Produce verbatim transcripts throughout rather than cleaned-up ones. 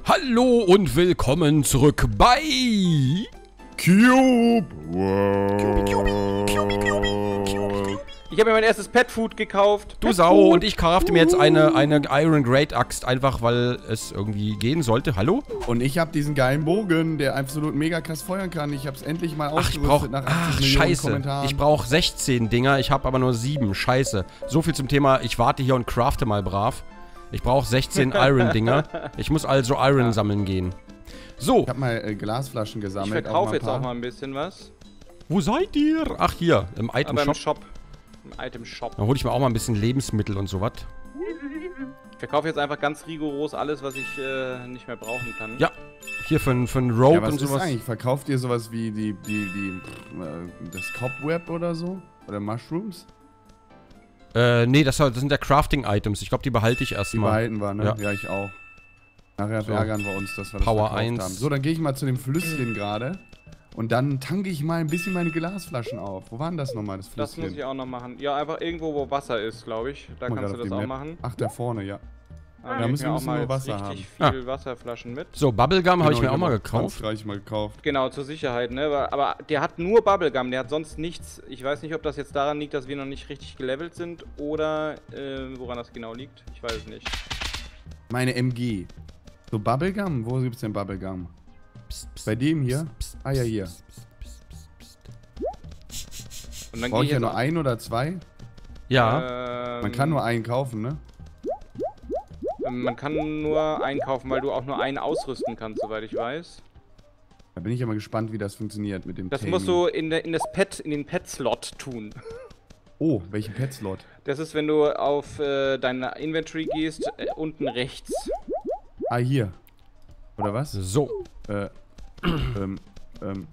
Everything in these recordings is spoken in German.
Hallo und willkommen zurück bei Cube. Ich habe mir mein erstes Pet Food gekauft. Du Sau, und ich crafte mir jetzt eine, eine Iron Great Axt, einfach weil es irgendwie gehen sollte. Hallo? Und ich habe diesen geilen Bogen, der absolut mega krass feuern kann. Ich habe es endlich mal Ach, ich ausgerüstet brauch, nach ach, Millionen scheiße. Kommentaren. Ich brauche sechzehn Dinger, ich habe aber nur sieben. Scheiße. So viel zum Thema, ich warte hier und crafte mal brav. Ich brauche sechzehn Iron-Dinger. Ich muss also Iron sammeln gehen. So. Ich habe mal äh, Glasflaschen gesammelt. Ich verkaufe auch jetzt auch mal ein bisschen was. Wo seid ihr? Ach, hier, im Aber im Item-Shop. Shop. Im Item-Shop. Dann hole ich mir auch mal ein bisschen Lebensmittel und sowas. Ich verkaufe jetzt einfach ganz rigoros alles, was ich äh, nicht mehr brauchen kann. Ja, hier für ein, für ein Rope Ja, was und ist sowas. eigentlich? Verkauft ihr sowas wie die, die, die, äh, das Cobweb oder so? Oder Mushrooms? Äh, nee, das, das sind ja Crafting-Items. Ich glaube, die behalte ich Die erstmal. behalten wir, ne? Ja. Ja, ich auch. Nachher So. ärgern wir uns, dass wir das Power verkauft eins. haben. So, dann gehe ich mal zu dem Flüsschen gerade. Und dann tanke ich mal ein bisschen meine Glasflaschen auf. Wo war denn das nochmal, das Das Flüsschen? muss ich auch noch machen. Ja, einfach irgendwo, wo Wasser ist, glaube ich. Da Guck mal kannst du grad auf das die auch Map. machen. Ach, da vorne, ja. Ah, da nehme müssen ich mir wir auch mal nur Wasser jetzt haben. richtig Ah. viel Wasserflaschen mit. So, Bubblegum habe ich mir Genau, auch mal hab gekauft. zwanzig mal gekauft. Genau, zur Sicherheit, ne? Aber, aber der hat nur Bubblegum, der hat sonst nichts. Ich weiß nicht, ob das jetzt daran liegt, dass wir noch nicht richtig gelevelt sind oder äh, woran das genau liegt. Ich weiß es nicht. Meine M G. So, Bubblegum? Wo gibt's denn Bubblegum? Bei dem hier? Ah ja, hier. Und dann Brauche gehe ich ja jetzt nur auch- ein oder zwei? Ja. Ähm, Man kann nur einen kaufen, ne? Man kann nur einkaufen, weil du auch nur einen ausrüsten kannst, soweit ich weiß. Da bin ich ja mal gespannt, wie das funktioniert mit dem Das Taming. musst du in, der, in das Pet, in den Pet-Slot tun. Oh, welchen Pet-Slot? Das ist, wenn du auf äh, dein Inventory gehst, äh, unten rechts. Ah, hier. Oder was? So. Äh, ähm, ähm,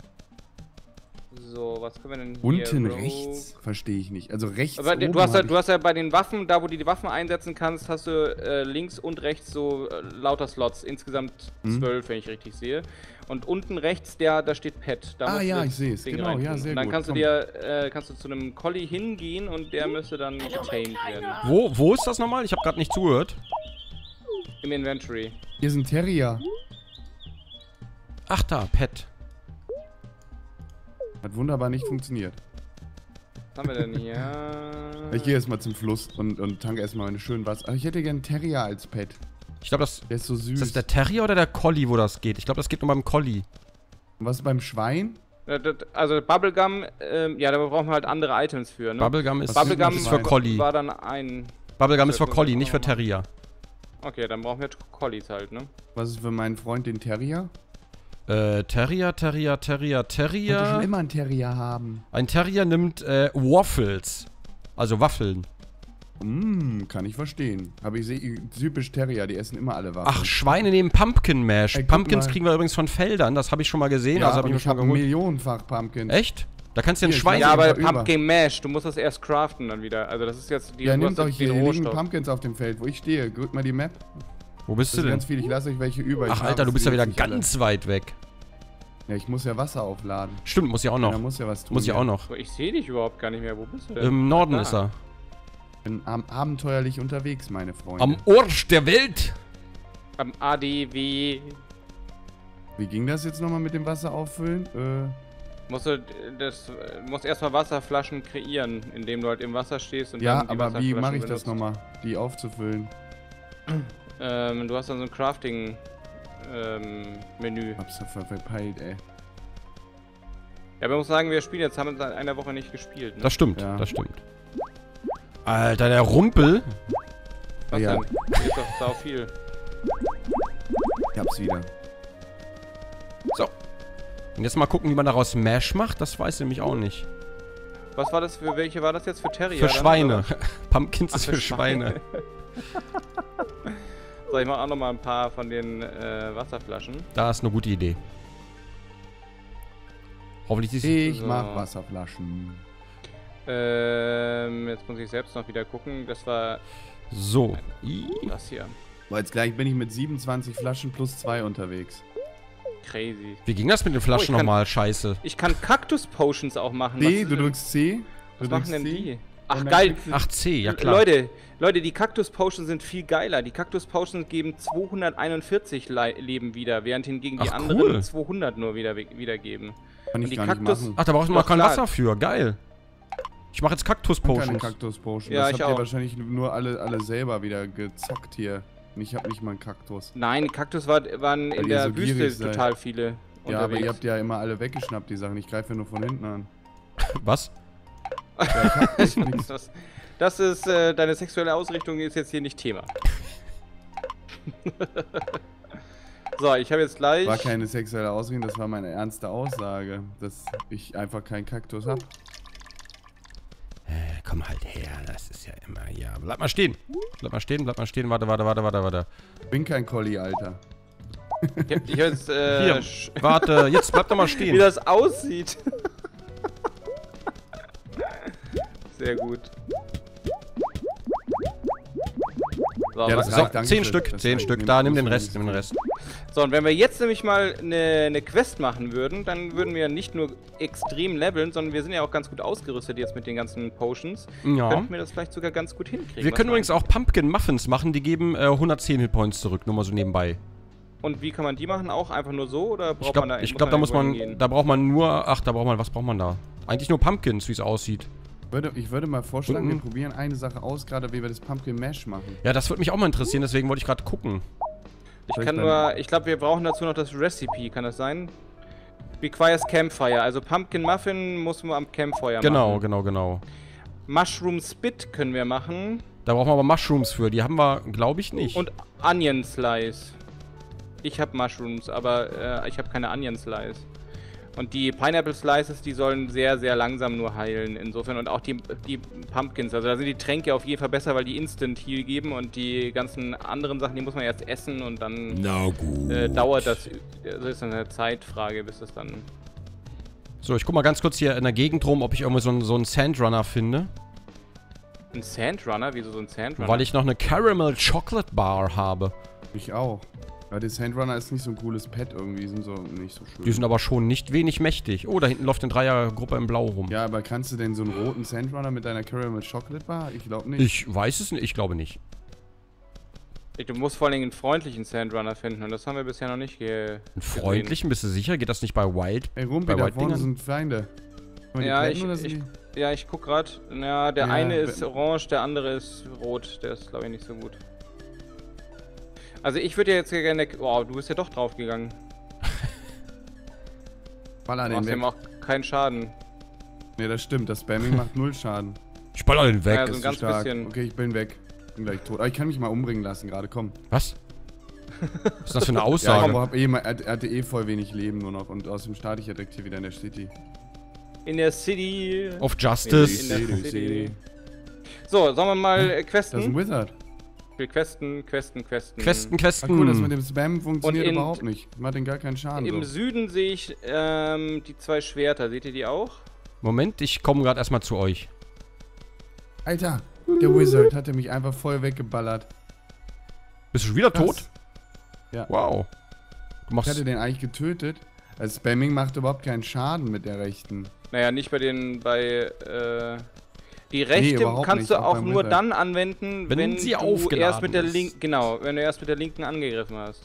So, was können wir denn hier? unten Rogue. rechts? Verstehe ich nicht. Also rechts Aber oben du hast, ja, hab du hast ja bei den Waffen, da wo du die Waffen einsetzen kannst, hast du äh, links und rechts so äh, lauter Slots. Insgesamt Hm. zwölf, wenn ich richtig sehe. Und unten rechts, der, da steht Pet. Da Ah, musst du ja, das ich sehe es. Ding Genau, reintun. ja, sehr Und dann gut. kannst du Komm. dir, äh, kannst du zu einem Collie hingehen und der müsste dann getamed werden. Wo, wo ist das nochmal? Ich habe gerade nicht zugehört. Im Inventory. Hier ist ein Terrier. Ach da, Pet. Hat wunderbar nicht funktioniert. Was haben wir denn hier? Ich gehe erstmal zum Fluss und, und tanke erstmal meine schönen Wasser. Aber ich hätte gern einen Terrier als Pet. Ich glaube, das... Der ist so süß. Ist das der Terrier oder der Collie, wo das geht? Ich glaube, das geht nur beim Collie. Und was beim Schwein? Ja, das- Also Bubblegum, ähm, ja, da brauchen wir halt andere Items für, ne? Bubblegum ist, Bubblegum ist für Collie. war dann ein... Bubblegum ist für Das muss Collie, ich nicht für auch noch machen. Terrier. Okay, dann brauchen wir Collies halt, ne? Was ist für meinen Freund den Terrier? Äh, Terrier, Terrier, Terrier, Ich wollte schon Terrier. immer einen Terrier haben. Ein Terrier nimmt äh, Waffles. Also Waffeln. Hm, kann ich verstehen. Aber ich sehe typisch Terrier, die essen immer alle Waffeln. Ach, Schweine nehmen Pumpkin Mash. Ey, guck Pumpkins mal. kriegen wir übrigens von Feldern. Das habe ich schon mal gesehen. ja, also habe und ich mir ich schon habe mal geholt. millionenfach Pumpkins. Echt? Da kannst du dir ein Hier, ich Schwein... lass Ja, aber einfach über. Pumpkin Mash, du musst das erst craften dann wieder. Also das ist jetzt die Ja, du nehmt hast euch hier, den hier liegen Rohstoff. Pumpkins auf dem Feld, wo ich stehe. Drückt mal die Map. Wo bist Das du sind denn? ganz viele. Ich lasse euch welche über. Ich Ach, habe Alter, du sie bist ja jetzt wieder nicht alle. ganz weit weg. Ja, ich muss ja Wasser aufladen. Stimmt, muss ja auch Ja, noch. da muss ja was tun. Muss ja ja. auch noch. So, ich sehe dich überhaupt gar nicht mehr. Wo bist du denn? Im Norden Ah, ist er. Bin ab abenteuerlich unterwegs, meine Freunde. Am Arsch der Welt. Am A D W. Wie ging das jetzt nochmal mit dem Wasser auffüllen? Äh, Musst du das musst erstmal Wasserflaschen kreieren, indem du halt im Wasser stehst und ja, dann die aber wie Wasserflaschen mache ich das benutzt. nochmal? Die aufzufüllen. Ähm, du hast dann so ein Crafting ähm, Menü. Hab's doch ver- verpeilt, ey. Ja, aber ich muss sagen, wir spielen jetzt, haben in einer Woche nicht gespielt. Ne? Das stimmt, Ja. das stimmt. Alter, der Rumpel. Was Ja. denn? Hier ist doch sau viel. Ich hab's wieder. So. Und jetzt mal gucken, wie man daraus Mash macht. Das weiß ich nämlich auch nicht. Was war das für, welche war das jetzt? Für Terrier? Für dann, Schweine. oder? Pumpkins Ach, ist für Schweine. So, ich mache auch noch mal ein paar von den äh, Wasserflaschen. Da ist eine gute Idee. Hoffentlich ist Ich So. mach Wasserflaschen. Ähm, jetzt muss ich selbst noch wieder gucken. Das war so. das hier. Boah, jetzt gleich bin ich mit siebenundzwanzig Flaschen plus zwei unterwegs. Crazy. Wie ging das mit den Flaschen Oh, ich kann- nochmal? Scheiße. Ich kann Kaktus-Potions auch machen. C, Was- du drückst C. Du Was machen drückst denn C. die? Ach, Und dann geil. kriegst du- Ach, C, ja klar. Leute, Leute, die Cactus Potions sind viel geiler. Die Cactus Potions geben zweihunderteinundvierzig Le Leben wieder, während hingegen die Ach, anderen cool. zweihundert nur wieder wiedergeben. Kann ich Und die gar nicht Kaktus- machen. Ach, da brauchst du noch Doch, kein klar. Wasser für. Geil. Ich mache jetzt Keine Kaktus-Potions. Kaktus-Potion. Ja, das ich habt ihr auch. wahrscheinlich nur alle, alle selber wieder gezockt hier. Und ich hab nicht mal einen Kaktus. Nein, die Cactus war, waren Weil in ihr der so gierig Wüste seid. total viele Ja, aber unterwegs. ihr habt ja immer alle weggeschnappt, die Sachen. Ich greife ja nur von hinten an. Was? Ja, ich hab echt nix. das, das ist, äh, deine sexuelle Ausrichtung ist jetzt hier nicht Thema. So, ich habe jetzt gleich... War keine sexuelle Ausrede, das war meine ernste Aussage, dass ich einfach keinen Kaktus hab. Äh, komm halt her. Das ist ja immer, ja. Bleib mal stehen. Bleib mal stehen, bleib mal stehen. Warte, warte, warte, warte, warte. Bin kein Collie, Alter. Ich hab, ich hab jetzt, äh, Hier, sch- warte. Jetzt bleib doch mal wie stehen. das aussieht. Sehr gut. So, Ja, was- das So, reicht, danke zehn schön. Stück, Das zehn reicht. Stück. Nimm- Da, nimm den nimm- Rest, nimm den Rest. so, und wenn wir jetzt nämlich mal eine, eine Quest machen würden, dann würden wir nicht nur extrem leveln, sondern wir sind ja auch ganz gut ausgerüstet jetzt mit den ganzen Potions. Ja. Könnten wir das vielleicht sogar ganz gut hinkriegen. Wir was können übrigens meinst auch Pumpkin Muffins machen. Die geben äh, hundertzehn Hitpoints zurück. Nur mal so nebenbei. du? Und wie kann man die machen? Auch einfach nur so? Oder braucht Ich glaube, man da ich glaub, da muss irgendwo man, hingehen? da braucht man nur, ach, da braucht man, was braucht man da? Eigentlich nur Pumpkins, wie es aussieht. Würde, ich würde mal vorschlagen, wir Mhm. probieren eine Sache aus, gerade wie wir das Pumpkin Mash machen. Ja, das würde mich auch mal interessieren, deswegen wollte ich gerade gucken. Ich Soll kann ich nur, ich glaube, wir brauchen dazu noch das Recipe, kann das sein? Requires Campfire, also Pumpkin Muffin muss man am Campfire Genau, machen. genau, genau. Mushroom Spit können wir machen Da brauchen wir aber Mushrooms für, die haben wir, glaube ich, nicht. und Onion Slice. Ich habe Mushrooms, aber äh, ich habe keine Onion Slice. Und die Pineapple Slices, die sollen sehr, sehr langsam nur heilen, insofern. Und auch die, die Pumpkins, also da sind die Tränke auf jeden Fall besser, weil die Instant Heal geben und die ganzen anderen Sachen, die muss man erst essen und dann Na gut. äh, dauert das, das ist eine Zeitfrage, bis das dann... So, ich guck mal ganz kurz hier in der Gegend rum, ob ich irgendwo so einen, so einen Sandrunner finde. Ein Sandrunner? Wieso so ein Sandrunner? Weil ich noch eine Caramel Chocolate Bar habe. Ich auch. Ja, der Sandrunner ist nicht so ein cooles Pet irgendwie, sind so nicht so schön. Die sind aber schon nicht wenig mächtig. Oh, da hinten läuft eine Dreiergruppe im Blau rum. Ja, aber kannst du denn so einen roten Sandrunner mit deiner Caramel Chocolate Bar? Ich glaube nicht. Ich weiß es nicht, ich glaube nicht. Du musst vor allen Dingen einen freundlichen Sandrunner finden und das haben wir bisher noch nicht ge Einen gesehen. freundlichen, bist du sicher? Geht das nicht bei Wild? Ey, Rumpi, bei da White vorne Dingern? sind Feinde. Wollen die Ja, plätten ich, oder sind ich, die- ja, ich guck grad. Ja, der Ja, eine ist wenn- orange, der andere ist rot. Der ist, glaube ich, nicht so gut. Also ich würde ja jetzt gerne... Oh, du bist ja doch draufgegangen. Baller Du den machst weg. ihm auch keinen Schaden. Ne, das stimmt. Das Spamming macht null Schaden. Ich baller den weg. Ja, so Das ein ist ganz zu stark. bisschen. Okay, ich bin weg. Bin gleich tot. Aber ich kann mich mal umbringen lassen gerade, komm. Was? Was ist das für eine Ja, Aussage? ich hab eh mal, er, er hatte eh voll wenig Leben nur noch und außerdem starte ich ja direkt hier wieder in der City. In der City. Of In Justice. der City, City. City. So, sollen wir mal äh, Das ist ein questen? Wizard. Wir questen, questen, questen. Questen, Ah, Questen. cool, das mit dem Spam funktioniert Und in- überhaupt nicht. Macht den gar keinen Schaden. Im So. Süden sehe ich ähm, die zwei Schwerter. Seht ihr die auch? Moment, ich komme gerade erstmal zu euch. Alter, der Wizard hatte mich einfach voll weggeballert. Bist du schon wieder Krass. tot? Ja. Wow. Du Ich machst... hatte den eigentlich getötet. Also Spamming macht überhaupt keinen Schaden mit der rechten. Naja, nicht bei den, bei, äh, die rechte überhaupt kannst nicht, du auch auch beim nur Wizard. dann anwenden, Wenn wenn, sie du aufgeladen erst mit der ist. linken, genau, wenn du erst mit der linken angegriffen hast.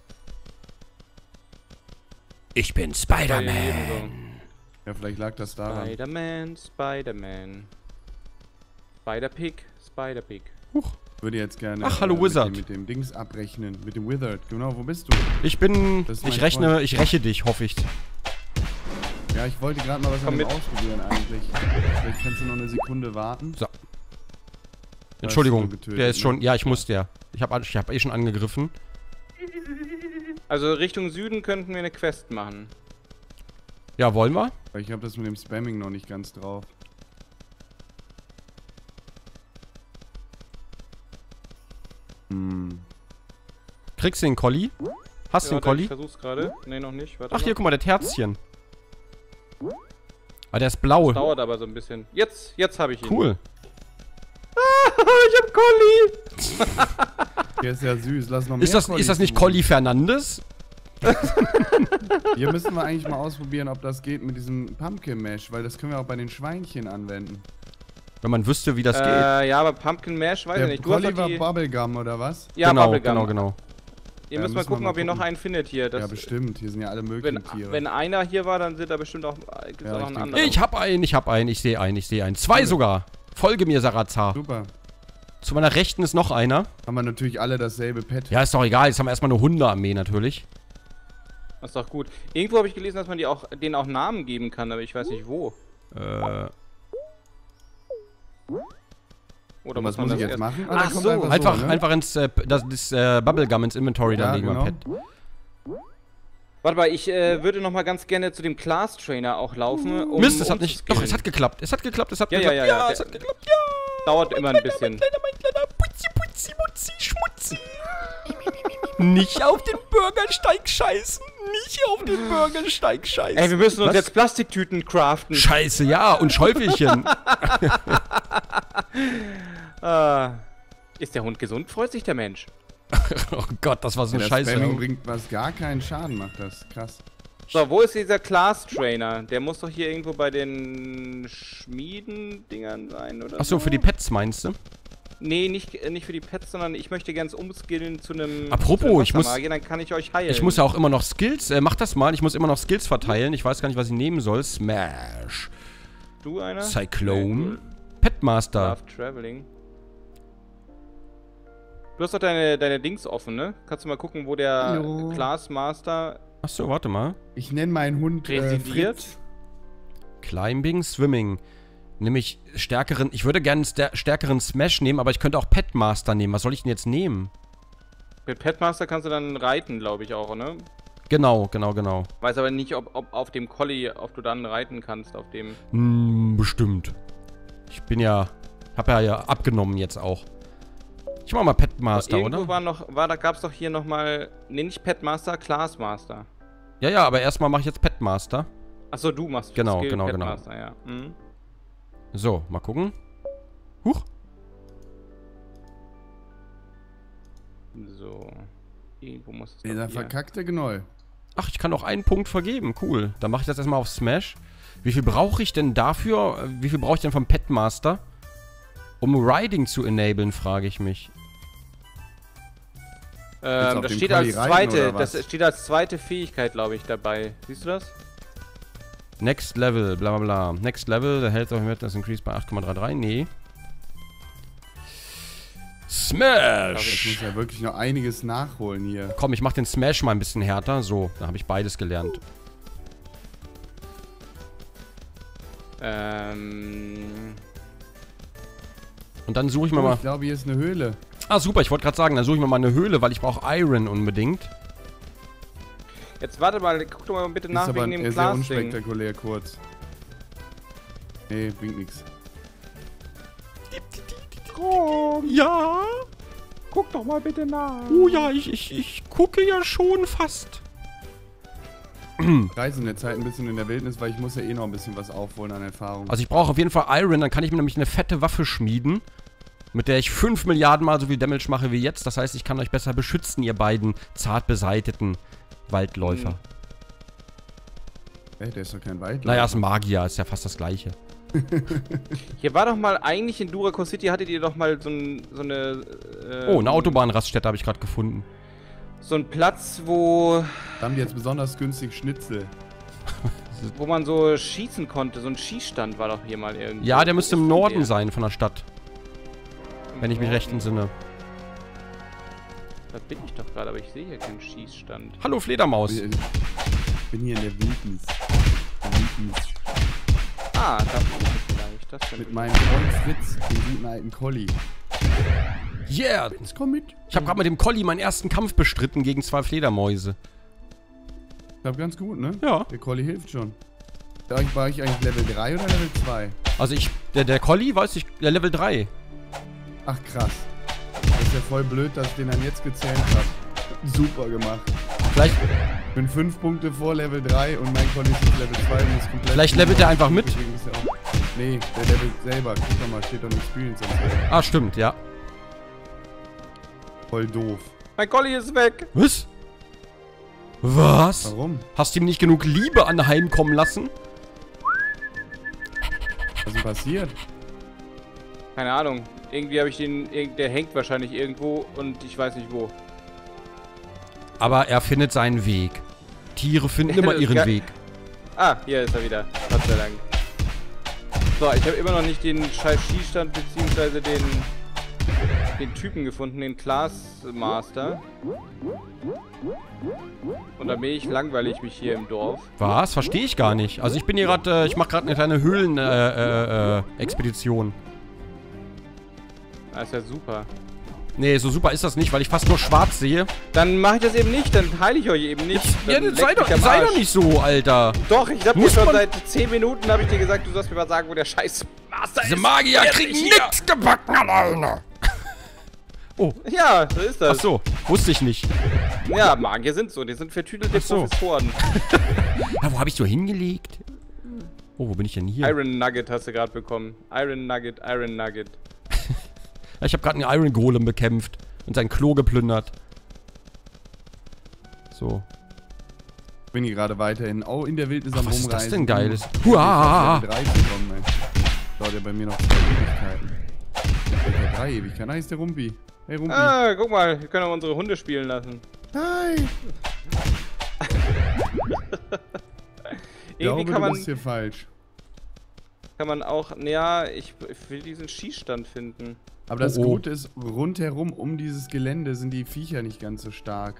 Ich bin Bei jedem Spider-Man. Ja, vielleicht lag das so. daran. Spider-Man, Spider-Man. Spider-Pig, Spider-Pig. Ich würde jetzt gerne Ach, hallo, äh, Wizard. Mit, dem, mit dem Dings abrechnen. Mit dem Wizard. Genau, wo bist du? Ich bin... Das ist mein Ich rechne... Freund. Ich räche dich, hoffe ich. Ja, ich wollte gerade mal was Komm an dem mit. ausprobieren eigentlich. Vielleicht kannst du noch eine Sekunde warten. So. Da hast Entschuldigung. du getötet, Der ist ne? schon... Ja, ich muss der. Ich habe ich hab eh schon angegriffen. Also Richtung Süden könnten wir eine Quest machen. Ja, wollen wir? Weil ich habe das mit dem Spamming noch nicht ganz drauf. Hm. Kriegst du den Colli? Hast du Ja, den Colli? Ich versuch's gerade. Nee, noch nicht. Warte Ach, hier, mal. guck mal, das Herzchen. Ah, der ist blau. Dauert aber so ein bisschen. Jetzt, jetzt habe ich ihn. Cool. Ich hab Colli! Der ist ja süß. Lass noch mehr Ist das, Collies ist das nicht suchen. Colli Fernandes? Hier müssen wir eigentlich mal ausprobieren, ob das geht mit diesem Pumpkin Mash, weil das können wir auch bei den Schweinchen anwenden. Wenn man wüsste, wie das geht. Äh, ja, aber Pumpkin Mash, weiß Der ich nicht. Du hast Collie doch war die... Bubblegum, oder was? Ja, genau, Bubblegum. genau, genau. Ihr Ja, müsst mal müssen wir gucken, mal ob ihr noch gucken. einen findet hier. Das Ja, bestimmt. Hier sind ja alle möglichen wenn, Tiere. wenn einer hier war, dann sind da bestimmt auch, gibt's Ja, auch ich noch einen denke- anderen. Ich hab einen, ich hab einen, ich sehe einen, ich sehe einen. Zwei Cool. sogar. Folge mir, Sarazar. Super. Zu meiner Rechten ist noch einer. Haben wir natürlich alle dasselbe Pet. Ja, ist doch egal. Jetzt haben wir erstmal eine Hundearmee natürlich. Das ist doch gut. Irgendwo habe ich gelesen, dass man die auch, denen auch Namen geben kann, aber ich weiß nicht wo. Äh, Oder Und was muss ich jetzt machen? Ach der kommt so. einfach, ne? einfach ins, äh, das, das äh, Bubblegum ins Inventory Ja, dann legen genau. beim Pet. Warte mal, ich äh, würde noch mal ganz gerne zu dem Class Trainer auch laufen. Um, Mist, es hat um nicht. zu Doch, skillen. es hat geklappt. Es hat geklappt, es hat Ja, ja, geklappt. ja, ja, es der- hat geklappt. Ja. Dauert immer ein bisschen. Mein kleiner, mein kleiner Putzi, Putzi, Mutzi, Schmutzi. Nicht auf den Bürgersteig scheißen. Nicht auf den Bürgersteig scheißen. Ey, wir müssen uns Was? jetzt Plastiktüten craften. Scheiße, ja, und Schäufelchen. Ah. Ist der Hund gesund? Freut sich der Mensch. Oh Gott, das war so eine Das Scheiße. Spamming bringt was gar keinen Schaden, macht das. Krass. So, wo ist dieser Class Trainer? Der muss doch hier irgendwo bei den Schmieden-Dingern sein, oder? Achso, für die Pets meinst du? Nee, nicht, äh, nicht für die Pets, sondern ich möchte ganz umskillen zu einem. Apropos, zu einem ich muss- Wassermagier, dann kann ich euch heilen. Ich muss ja auch immer noch Skills. Äh, mach das mal, ich muss immer noch Skills verteilen. Ich weiß gar nicht, was ich nehmen soll. Smash. Du einer? Cyclone. Petmaster. Love Traveling. Du hast doch deine, deine Dings offen, ne? Kannst du mal gucken, wo der Hallo. Class Master. Achso, warte mal. Ich nenne meinen Hund äh, Residiert? Fritz. Climbing, Swimming. Nämlich stärkeren. Ich würde gerne einen stärkeren Smash nehmen, aber ich könnte auch Petmaster nehmen. Was soll ich denn jetzt nehmen? Mit Petmaster kannst du dann reiten, glaube ich auch, ne? Genau, genau, genau. Weiß aber nicht, ob, ob auf dem Collie, ob du dann reiten kannst, auf dem. Hm, bestimmt. Ich bin ja. Hab ja, ja abgenommen jetzt auch. Ich mach mal Petmaster, Irgendwo oder? war noch, war, da gab's doch hier nochmal, nee, nicht Petmaster, Class Master. Ja, ja, aber erstmal mache ich jetzt Petmaster. Achso, du machst Genau, Skill genau, genau. Petmaster, ja. Mhm. So, mal gucken. Huch. So. Irgendwo muss es doch Dieser hier. verkackte Gnoll. Ach, ich kann auch einen Punkt vergeben. Cool. Dann mache ich das erstmal auf Smash. Wie viel brauche ich denn dafür? Wie viel brauche ich denn vom Petmaster? Um Riding zu enablen, frage ich mich. Ähm, auf das dem steht Collie als reiten, zweite, oder was? das steht als zweite Fähigkeit, glaube ich, dabei. Siehst du das? Next Level, bla bla bla. Next Level, the health of your is increased by acht Komma dreiunddreißig. Nee. Ich Smash! muss ja wirklich noch einiges nachholen hier. Komm, ich mach den Smash mal ein bisschen härter. So, da habe ich beides gelernt. Ähm. Und dann suche ich mir Oh, mal... ich glaube, hier ist eine Höhle. Ah, super, ich wollte gerade sagen, dann suche ich mir mal eine Höhle, weil ich brauche Iron unbedingt. Jetzt warte mal, guck doch mal bitte nach ist aber wegen dem äh, sehr Class-Ding. unspektakulär kurz. Nee, bringt nichts. Ja? Guck doch mal bitte nach. Oh ja, ich, ich, ich gucke ja schon fast. Reise in der Zeit ein bisschen in der Wildnis, weil ich muss ja eh noch ein bisschen was aufholen an Erfahrung. Also ich brauche auf jeden Fall Iron, dann kann ich mir nämlich eine fette Waffe schmieden, mit der ich fünf Milliarden Mal so viel Damage mache wie jetzt. Das heißt, ich kann euch besser beschützen, ihr beiden zart beseiteten Waldläufer. Hm. Ey, der ist doch kein Waldläufer. Naja, ist ein Magier, ist ja fast das Gleiche. Hier war doch mal, eigentlich in Duraco City hattet ihr doch mal so, ein, so eine... ähm, Oh, eine Autobahnraststätte habe ich gerade gefunden. So ein Platz, wo, Da haben die jetzt besonders günstig Schnitzel. wo man so schießen konnte. So ein Schießstand war doch hier mal irgendwie. Ja, der müsste Wo im ist Norden der? sein von der Stadt, wenn ich mich recht entsinne. Da bin ich doch gerade, aber ich sehe hier keinen Schießstand. Hallo Fledermaus. Ich bin hier in der Wildnis. Wildnis. Ah, da bin ich vielleicht. Das Mit bin meinem Freund Fritz, dem guten alten Collie. Yeah! Fritz, komm mit. Ich habe gerade mit dem Collie meinen ersten Kampf bestritten gegen zwei Fledermäuse. Ich glaube ganz gut, ne? Ja. Der Collie hilft schon. War ich, war ich eigentlich Level drei oder Level zwei? Also ich, der, der Collie, weiß ich, der Level drei. Ach krass. Das ist ja voll blöd, dass ich den dann jetzt gezählt habe. Super gemacht. Vielleicht, Ich bin fünf Punkte vor Level drei und mein Collie ist jetzt Level zwei und ist komplett... Vielleicht levelt der einfach mit? Deswegen ist er auch- Nee, der levelt selber. Guck doch mal, steht doch im Experience und so. ah stimmt, ja. Voll doof. Mein Collie ist weg! Was? Was? Warum? Hast du ihm nicht genug Liebe anheimkommen lassen? Was ist denn passiert? Keine Ahnung. Irgendwie habe ich den... Der hängt wahrscheinlich irgendwo und ich weiß nicht wo. Aber er findet seinen Weg. Tiere finden immer ihren Ge- Weg. Ah, hier ist er wieder. Gott sei Dank. So, ich habe immer noch nicht den scheiß Schießstand beziehungsweise den... den Typen gefunden, den Class Master. Und da bin ich langweilig mich hier im Dorf. Was? Verstehe ich gar nicht. Also ich bin hier gerade, äh, ich mache gerade eine kleine Höhlen-Expedition. Äh, äh, äh, Das ist ja super. nee, so super ist das nicht, weil ich fast nur schwarz sehe. Dann mache ich das eben nicht, dann heile ich euch eben nicht. Ja, Dann sei leckt doch, mich am sei Arsch. doch nicht so, Alter. Doch, ich hab dir Muss schon man- seit zehn Minuten habe ich dir gesagt, du sollst mir mal sagen, wo der scheiß Master Diese ist. Magier Jetzt kriegen nicht hier. nichts gebacken alleine. Oh, Ja, so ist ach das. so, wusste ich nicht. Ja, Magier sind so, die sind vertüdelte Ach so. Professoren. Ja, wo habe ich so hingelegt? Oh, wo bin ich denn hier? Iron Nugget hast du gerade bekommen. Iron Nugget, Iron Nugget. Ja, ich habe gerade einen Iron Golem bekämpft und sein Klo geplündert. So. Bin hier gerade weiterhin. Oh, in der Wildnis Ach, am was ist das Rumreisen. denn Geiles? Um Huah! auf Level drei zu kommen, ey. Dauert ja bei mir noch zwei Ewigkeiten. Level drei Ewigkeiten. Da ist der Rumpi. Hey, Rumpi. Ah, guck mal, wir können auch unsere Hunde spielen lassen. Nein! Ich Irgendwie glaube, kann du man, bist hier falsch. kann man auch, ja, ich, ich will diesen Schießstand finden. Aber das Oh, oh. Gute ist, rundherum um dieses Gelände sind die Viecher nicht ganz so stark.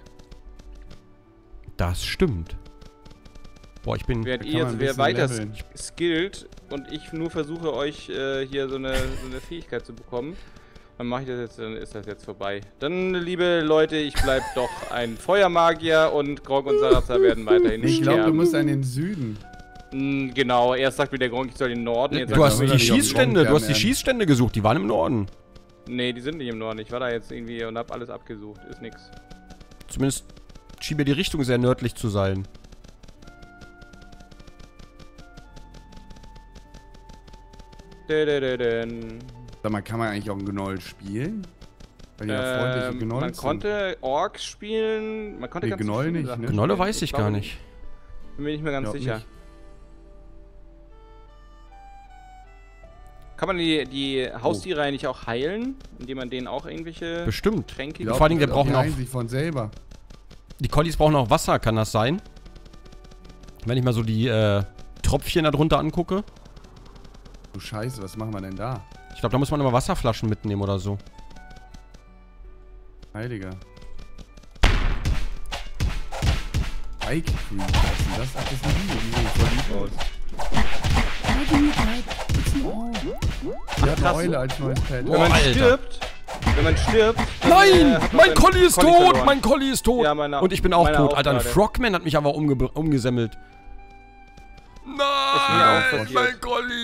Das stimmt. Boah, ich bin... Während Da ihr kann man jetzt ein wer bisschen weiter leveln. skillt und ich nur versuche euch äh, hier so eine, so eine Fähigkeit zu bekommen, dann mache ich das jetzt, dann ist das jetzt vorbei. Dann, liebe Leute, ich bleib doch ein Feuermagier und Grog und Sarazar werden weiterhin Ich glaube, du sterben. musst an den Süden. Mm, genau, erst sagt mir der Gronk, ich soll in den Norden. Jetzt Du sagt hast er, die will doch nicht auf den Schießstände, Grund du hast die lernen. Schießstände gesucht, die waren im Norden. nee, die sind nicht im Norden. Ich war da jetzt irgendwie und hab alles abgesucht. Ist nix. Zumindest schien mir die Richtung sehr nördlich zu sein. Dä-dä-dä-dän. Sag mal, kann man eigentlich auch einen Gnoll spielen? Weil die ja freundliche Ähm, Gnolls man sind. konnte Orks spielen, man konnte Nee, ganz Gnoll viele nicht, Sachen ne? spielen. Gnolle weiß ich glaube gar nicht. Bin mir nicht mehr ganz Glaub sicher. nicht. Kann man die, die Haustiere eigentlich auch heilen, indem man denen auch irgendwelche Bestimmt. Tränke Ich gibt? Vor allen Dingen, wir die brauchen auch... heilen sich von selber. Die Collies brauchen auch Wasser, kann das sein? Wenn ich mal so die äh, Tropfchen da drunter angucke. Du Scheiße, was machen wir denn da? Ich glaube, da muss man immer Wasserflaschen mitnehmen oder so. Heiliger. Bike Creek, was ist denn das? Ach, das sind die, die sehen voll lieb aus. Die hat eine krass. Eule als neues Pet. Wenn Boah, man Alter. stirbt, wenn man stirbt... dann, Nein! äh, hat man Mein seinen Collie ist Collie tot! verloren. Mein Collie ist tot! Ja, meine- Und ich bin auch meine tot. auch Alter, ein gerade. Frogman hat mich aber umge umgesammelt. mir Nein! auch passiert. Mein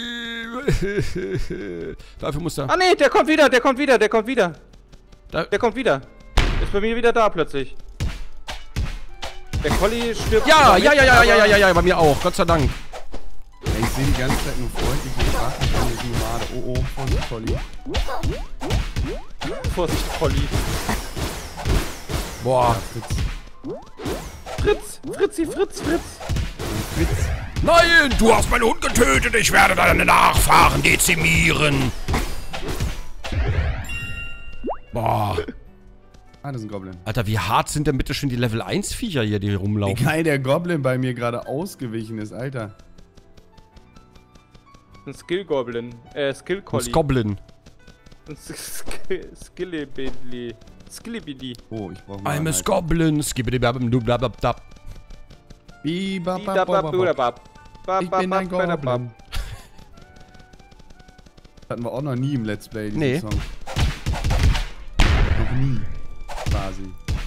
Collie! Dafür muss er... Ah nee, der kommt wieder, der kommt wieder, der kommt wieder. Da- Der kommt wieder. Ist bei mir wieder da plötzlich. Der Collie stirbt. Ja, zwar ja, mit, ja, ja, ja, aber- ja, ja, ja, bei mir auch. Gott sei Dank. Ey, ich sehe die ganze Zeit nur freundliche Drachen von diesem Nomade. Oh, oh, Vorsicht, Collie. Vorsicht, Collie. Boah. Fritz. Fritz, Fritzi, Fritz, Fritz. Fritz. Nein! Du hast meinen Hund getötet! Ich werde deine Nachfahren dezimieren! Boah. Ah, das ist ein Goblin. Alter, wie hart sind denn bitte schon die Level eins Viecher hier, die hier Wie rumlaufen? geil der Goblin bei mir gerade ausgewichen ist, Alter. Ein Skill-Goblin. Äh, Skill-Collie. Ein Goblin. Ein Sk- Skillibidli. Skillibidi. Oh, ich brauche mal I'm a einen Goblin. Skibbidi-babam-dub-blab-blab. Bibababababab. Ich bin ein Goblin. Hatten wir auch noch nie im Let's Play, diesen Nee. Song. Noch nie. Quasi.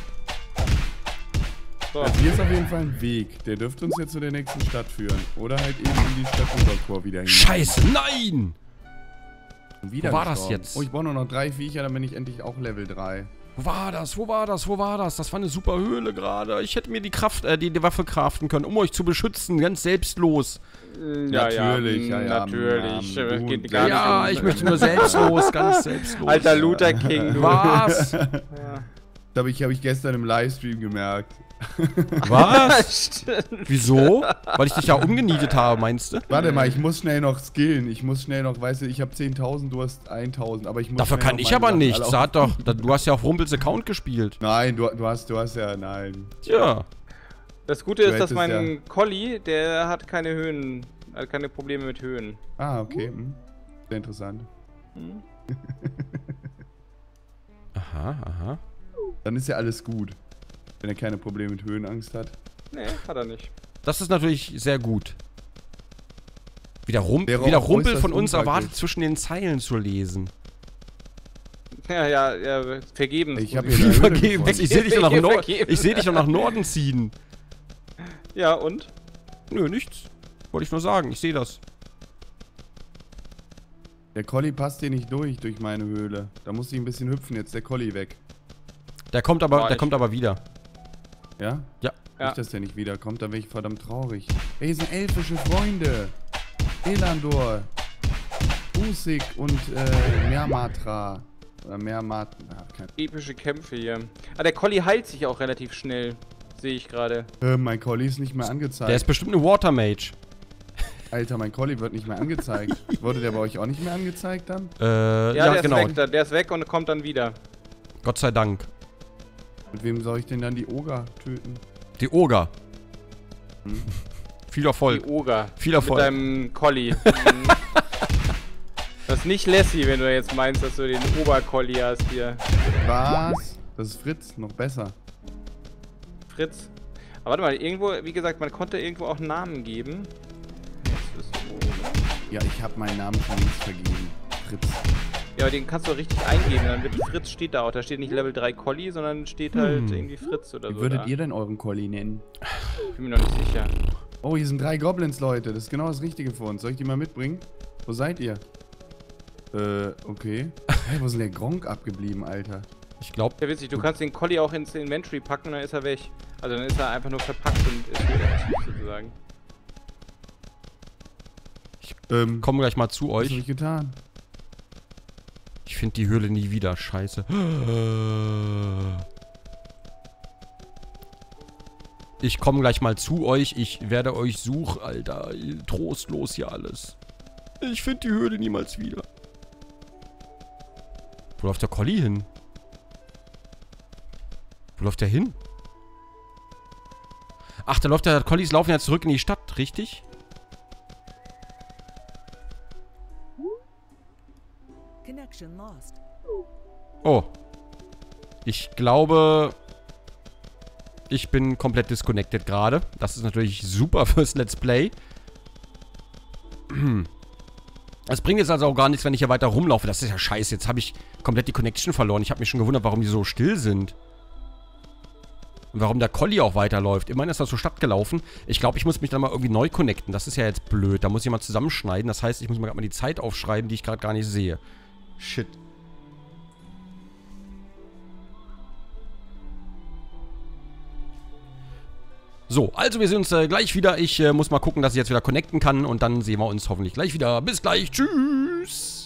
So. Also hier ist auf jeden Fall ein Weg. Der dürfte uns jetzt zu der nächsten Stadt führen. Oder halt eben in die Stadt Unterchor wieder hin. Scheiße, nein! Und wieder Wo war das gestorben. jetzt? Oh, ich brauche nur noch drei Viecher, dann bin ich endlich auch Level drei. Wo war das? Wo war das? Wo war das? Das war eine super Höhle gerade. Ich hätte mir die Kraft, äh, die, die Waffe craften können, um euch zu beschützen, ganz selbstlos. Ja, Natürlich, ja, ja, Natürlich. Mann, Äh, du- Geht gar Ja, nicht ich um- möchte nur selbstlos, ganz selbstlos. Alter Luther King, du. Was? Ja. Das habe ich, hab ich gestern im Livestream gemerkt. Was? Wieso? Weil ich dich ja umgenietet habe, meinst du? Warte mal, ich muss schnell noch skillen. Ich muss schnell noch, weißt du, ich habe zehntausend, du hast tausend, aber ich muss Dafür schnell kann noch ich meine aber Sachen nichts. alle Sag doch, du hast ja auf Rumpels Account gespielt. Nein, du, du hast, du hast ja, nein. Tja. Das Gute Du ist, dass hättest mein ja- Collie, der hat keine Höhen, hat keine Probleme mit Höhen. Ah, okay. Hm. Sehr interessant. Hm? Aha, aha. Dann ist ja alles gut. Wenn er keine Probleme mit Höhenangst hat. Nee, hat er nicht. Das ist natürlich sehr gut. Wie der, Rum Wäre wie der auch Rumpel äußerst von uns unpraktisch. erwartet, zwischen den Zeilen zu lesen. Ja, ja, ja, vergebens. Ich muss hab ich hier sagen. eine Höhle Vergebens. Ich sehe dich, doch nach Hier Nor- vergebens. ich seh dich doch nach Norden ziehen. Ja, und? Nö, nichts. Wollte ich nur sagen, ich sehe das. Der Collie passt hier nicht durch, durch meine Höhle. Da muss ich ein bisschen hüpfen, jetzt der Collie weg. Der kommt aber, Boah, der ich- kommt aber wieder. Ja? Ja. Ja. Nicht, dass der nicht wiederkommt, dann wäre ich verdammt traurig. Ey, hier sind elfische Freunde. Elandor, Usik und äh, Mermatra. Oder Mermat... Ah, kein... Epische Kämpfe hier. Ah, der Collie heilt sich auch relativ schnell. Sehe ich gerade. Äh, mein Collie ist nicht mehr angezeigt. Der ist bestimmt eine Water Mage. Alter, mein Collie wird nicht mehr angezeigt. Wurde der bei euch auch nicht mehr angezeigt dann? Äh, Ja, ja, der, genau. ist weg, der, der ist weg und kommt dann wieder. Gott sei Dank. Mit wem soll ich denn dann die Oger töten? Die Oger. Hm? Viel Erfolg. Die Oger. Viel Mit Erfolg. deinem Collie. Mhm. Das ist nicht Lassie, wenn du jetzt meinst, dass du den Obercollie hast hier. Was? Das ist Fritz, noch besser. Fritz. Aber warte mal, irgendwo, wie gesagt, man konnte irgendwo auch Namen geben. Das ist wo? Ja, ich habe meinen Namen schon längst vergeben. Fritz. Ja, aber den kannst du richtig eingeben. Dann wird Fritz steht da auch. Da steht nicht Level drei Collie, sondern steht halt Hm. irgendwie Fritz oder Wie so. würdet da. ihr denn euren Collie nennen? Ich bin mir noch nicht sicher. Oh, hier sind drei Goblins, Leute. Das ist genau das Richtige für uns. Soll ich die mal mitbringen? Wo seid ihr? Äh, okay. Hey, wo ist denn der Gronk abgeblieben, Alter? Ich glaube, Ja, witzig, du kannst den Collie auch ins Inventory packen und dann ist er weg. Also dann ist er einfach nur verpackt und ist weg, sozusagen. Ähm, komme gleich mal zu was hab euch. ich getan? Ich finde die Höhle nie wieder. Scheiße. Ich komme gleich mal zu euch. Ich werde euch suchen, Alter. Trostlos hier alles. Ich finde die Höhle niemals wieder. Wo läuft der Collie hin? Wo läuft der hin? Ach, da läuft der Collies laufen ja zurück in die Stadt, richtig? Connection lost. Oh. Ich glaube, ich bin komplett disconnected gerade. Das ist natürlich super fürs Let's Play. Es bringt jetzt also auch gar nichts, wenn ich hier weiter rumlaufe. Das ist ja scheiße. Jetzt habe ich komplett die Connection verloren. Ich habe mich schon gewundert, warum die so still sind. Und warum der Collie auch weiterläuft. Immerhin ist das zur Stadt gelaufen. Ich glaube, ich muss mich dann mal irgendwie neu connecten. Das ist ja jetzt blöd. Da muss jemand zusammenschneiden. Das heißt, ich muss mir gerade mal die Zeit aufschreiben, die ich gerade gar nicht sehe. Shit. So, also wir sehen uns äh, gleich wieder. Ich äh, muss mal gucken, dass ich jetzt wieder connecten kann. Und dann sehen wir uns hoffentlich gleich wieder. Bis gleich. Tschüss.